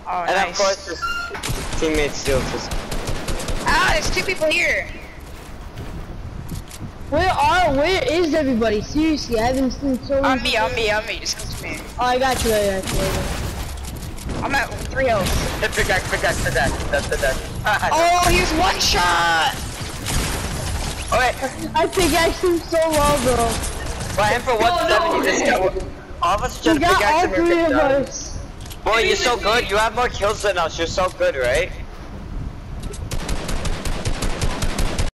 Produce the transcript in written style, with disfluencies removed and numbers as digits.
Oh, and nice. of course his teammates steal his. Ah, there's 2 people here. Where is everybody? Seriously, I haven't seen so On many. me. Just come to me. Oh, I got you. I'm at 3 health. Pickaxe. That's the death. Oh, he's 1 shot. Oh wait. I pickaxed him so well, bro. Well, and for 170, this guy. All of us trying We to got pickaxe all him. 3 of us. Boy, you're so good. You have more kills than us. You're so good, right?